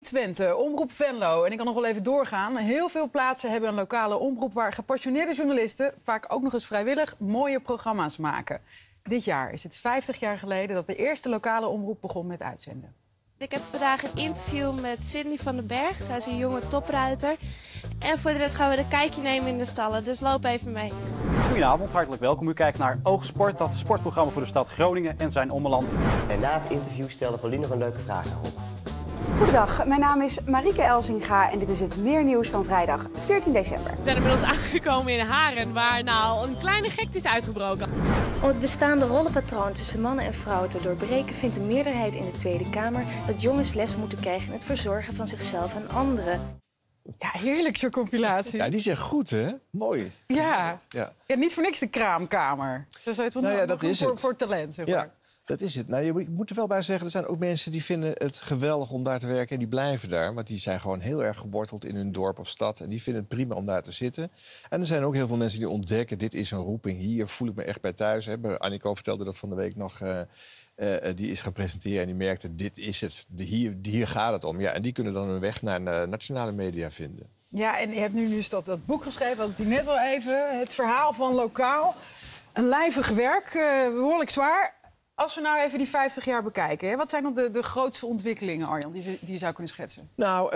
Twente, Omroep Venlo. En ik kan nog wel even doorgaan. Heel veel plaatsen hebben een lokale omroep waar gepassioneerde journalisten, vaak ook nog eens vrijwillig, mooie programma's maken. Dit jaar is het 50 jaar geleden dat de eerste lokale omroep begon met uitzenden. Ik heb vandaag een interview met Sydney van den Berg. Zij is een jonge topruiter. En voor de rest gaan we een kijkje nemen in de stallen. Dus loop even mee. Goedenavond, hartelijk welkom. U kijkt naar Oogsport, dat sportprogramma voor de stad Groningen en zijn ommeland. En na het interview stelde Pauline nog een leuke vraag aan op. Goedendag, mijn naam is Marieke Elzinga en dit is het Meer Nieuws van vrijdag 14 december. We zijn inmiddels aangekomen in Haren, waar nou een kleine gekte is uitgebroken. Om het bestaande rollenpatroon tussen mannen en vrouwen te doorbreken, vindt de meerderheid in de Tweede Kamer dat jongens les moeten krijgen in het verzorgen van zichzelf en anderen. Ja, heerlijk zo'n compilatie. Ja, die zegt goed, hè? Mooi. Ja. Ja. Ja, niet voor niks de kraamkamer. Zo zou je het wel Nou ja, dat is het. voor talent, zeg maar. Ja, dat is het. Nou, je moet er wel bij zeggen, er zijn ook mensen die vinden het geweldig om daar te werken en die blijven daar. Want die zijn gewoon heel erg geworteld in hun dorp of stad en die vinden het prima om daar te zitten. En er zijn ook heel veel mensen die ontdekken, dit is een roeping, hier voel ik me echt bij thuis. Hè. Annico vertelde dat van de week nog. Die is gaan presenteren en die merkte, dit is het. Hier gaat het om. Ja, en die kunnen dan hun weg naar de nationale media vinden. Ja, en je hebt nu dus dat boek geschreven, dat hij net al even. Het verhaal van lokaal. Een lijvig werk, behoorlijk zwaar. Als we nou even die 50 jaar bekijken, hè, wat zijn dan de grootste ontwikkelingen, Arjan, die je zou kunnen schetsen? Nou,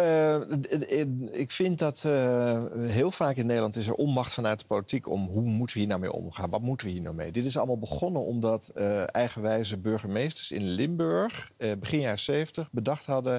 ik vind dat heel vaak in Nederland is er onmacht vanuit de politiek om hoe moeten we hier nou mee omgaan, wat moeten we hier nou mee. Dit is allemaal begonnen omdat eigenwijze burgemeesters in Limburg begin jaren 70 bedacht hadden,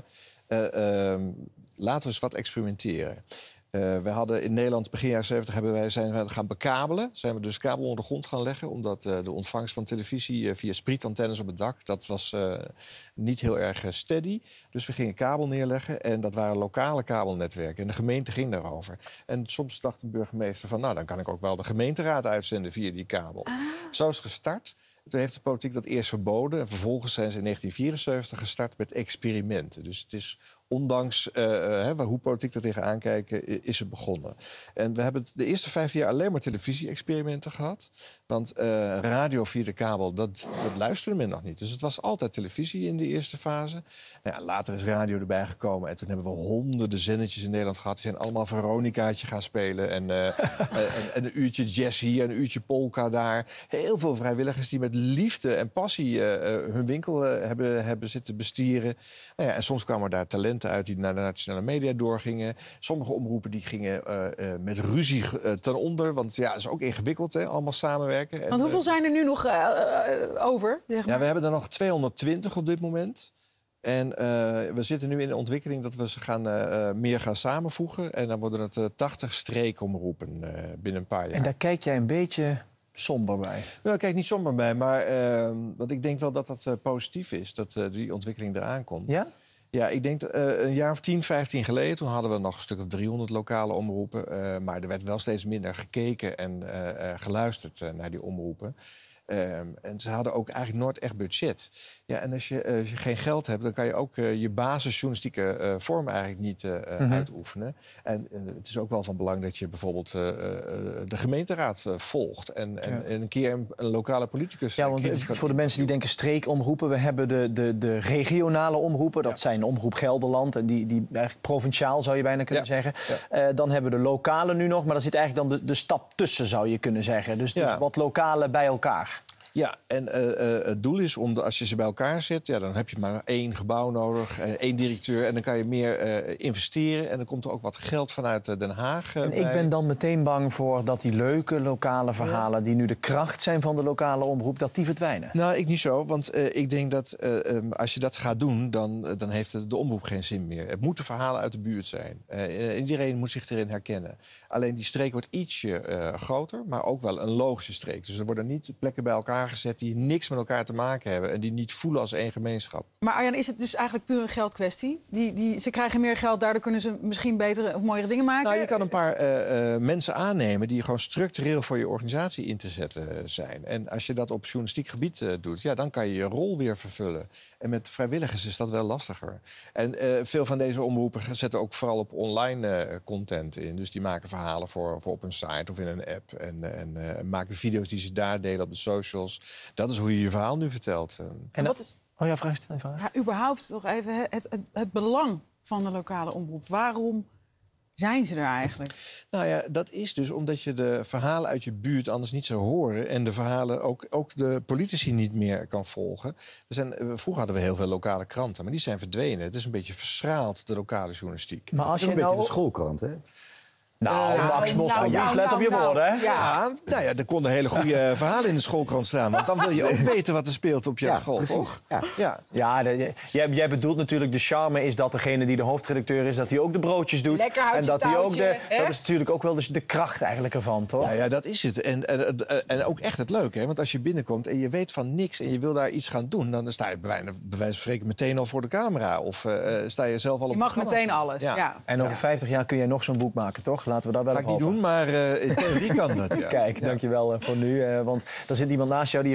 laten we eens wat experimenteren. We hadden in Nederland begin jaren 70 zijn we gaan bekabelen. Zijn we dus kabel onder de grond gaan leggen. Omdat de ontvangst van televisie via sprietantennes op het dak, dat was niet heel erg steady. Dus we gingen kabel neerleggen en dat waren lokale kabelnetwerken. En de gemeente ging daarover. En soms dacht de burgemeester van, nou, dan kan ik ook wel de gemeenteraad uitzenden via die kabel. Zo is het gestart. Toen heeft de politiek dat eerst verboden. En vervolgens zijn ze in 1974 gestart met experimenten. Dus het is ondanks hoe politiek er tegenaan kijken, is het begonnen. En we hebben de eerste 15 jaar alleen maar televisie-experimenten gehad. Want radio via de kabel, dat luisterde men nog niet. Dus het was altijd televisie in de eerste fase. Nou ja, later is radio erbij gekomen. En toen hebben we honderden zendertjes in Nederland gehad. Die zijn allemaal Veronicaatje gaan spelen. En een uurtje jazz hier, een uurtje polka daar. Heel veel vrijwilligers die met liefde en passie hun winkel hebben zitten bestieren. Nou ja, en soms kwamen daar talenten uit die naar de nationale media doorgingen. Sommige omroepen die gingen met ruzie ten onder. Want ja, dat is ook ingewikkeld, hè, allemaal samenwerken. En, want hoeveel zijn er nu nog over? Zeg maar? Ja, we hebben er nog 220 op dit moment. En we zitten nu in de ontwikkeling dat we ze meer gaan samenvoegen. En dan worden het 80 streekomroepen binnen een paar jaar. En daar kijk jij een beetje somber bij? Nou, ik kijk niet somber bij, maar want ik denk wel dat dat positief is, dat die ontwikkeling eraan komt. Ja? Ja, ik denk een jaar of 10, 15 geleden, toen hadden we nog een stuk of 300 lokale omroepen. Maar er werd wel steeds minder gekeken en geluisterd naar die omroepen. En ze hadden ook eigenlijk nooit echt budget. Ja, en als je geen geld hebt, dan kan je ook je basisjournalistieke vorm eigenlijk niet uitoefenen. En het is ook wel van belang dat je bijvoorbeeld de gemeenteraad volgt. En een keer een lokale politicus. Ja, want voor de mensen die denken streekomroepen, we hebben de regionale omroepen. Dat zijn Omroep Gelderland en die eigenlijk provinciaal zou je bijna kunnen zeggen. Ja. Dan hebben we de lokale nu nog, maar daar zit eigenlijk dan de stap tussen, zou je kunnen zeggen. Dus wat lokale bij elkaar. Ja, en het doel is, als je ze bij elkaar zet, ja, dan heb je maar 1 gebouw nodig, 1 directeur. En dan kan je meer investeren. En dan komt er ook wat geld vanuit Den Haag en ik ben dan meteen bang voor dat die leuke lokale verhalen, die nu de kracht zijn van de lokale omroep, dat die verdwijnen. Nou, ik niet zo. Want ik denk dat als je dat gaat doen, dan heeft de omroep geen zin meer. Het moeten verhalen uit de buurt zijn. Iedereen moet zich erin herkennen. Alleen die streek wordt ietsje groter, maar ook wel een logische streek. Dus er worden niet plekken bij elkaar gezet die niks met elkaar te maken hebben en die niet voelen als één gemeenschap. Maar Arjan, is het dus eigenlijk puur een geldkwestie? Ze krijgen meer geld, daardoor kunnen ze misschien betere of mooiere dingen maken? Nou, je kan een paar mensen aannemen die gewoon structureel voor je organisatie in te zetten zijn. En als je dat op journalistiek gebied doet, ja, dan kan je je rol weer vervullen. En met vrijwilligers is dat wel lastiger. En veel van deze omroepen zetten ook vooral op online content in. Dus die maken verhalen voor op een site of in een app. En maken video's die ze daar delen op de socials. Dat is hoe je je verhaal nu vertelt. En wat is... Oh ja, vraag. Ja, überhaupt nog even het belang van de lokale omroep. Waarom zijn ze er eigenlijk? Nou ja, dat is dus omdat je de verhalen uit je buurt anders niet zou horen... en de verhalen ook de politici niet meer kan volgen. Vroeger hadden we heel veel lokale kranten, maar die zijn verdwenen. Het is een beetje verschraald, de lokale journalistiek. Maar als Het is je een beetje nou... de schoolkrant, hè? Max Bos van Wies, let op je woorden, hè? Ja, nou ja, er konden hele goede verhalen in de schoolkrant staan. Want dan wil je ook weten wat er speelt op je school, toch? Jij bedoelt natuurlijk, de charme is dat degene die de hoofdredacteur is... dat hij ook de broodjes doet. Lekker houtje en dat hij ook touwtje, hè? dat is natuurlijk ook wel de kracht eigenlijk ervan, toch? Ja, dat is het. En ook echt het leuke, hè? Want als je binnenkomt en je weet van niks... en je wil daar iets gaan doen, dan sta je bij wijze van spreken meteen al voor de camera. Of sta je zelf al op Je mag het meteen alles, ja. En over 50 jaar kun jij nog zo'n boek maken, toch? Laten we daar wel op hopen. Maar in theorie kan dat, ja. Kijk, dankjewel voor nu. Want er zit iemand naast jou die